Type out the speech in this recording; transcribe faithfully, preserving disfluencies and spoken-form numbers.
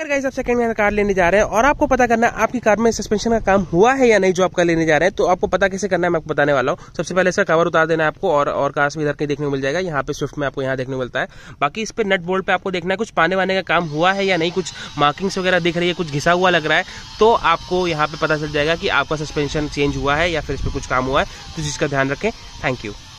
अगर गाइस आप second hand car लेने जा रहे हैं और आपको पता करना है आपकी कार में सस्पेंशन का काम हुआ है या नहीं जो आपका लेने जा रहे हैं, तो आपको पता कैसे करना है मैं आपको बताने वाला हूँ। सबसे पहले इसका कवर उतार देना है आपको, और और कार्स में इधर कहीं देखने को मिल जाएगा, यहाँ पे स्विफ्ट में आपको यहाँ देखने को मिलता है। बाकी इस पे नट बोल्ट पे आपको देखना है कुछ पाने वाने का काम हुआ है या नहीं, कुछ मार्किंग्स वगैरह दिख रही है, कुछ घिसा हुआ लग रहा है, तो आपको यहाँ पे पता चल जाएगा कि आपका सस्पेंशन चेंज हुआ है या फिर इस पर कुछ काम हुआ है। तो जिसका ध्यान रखें। Thank you.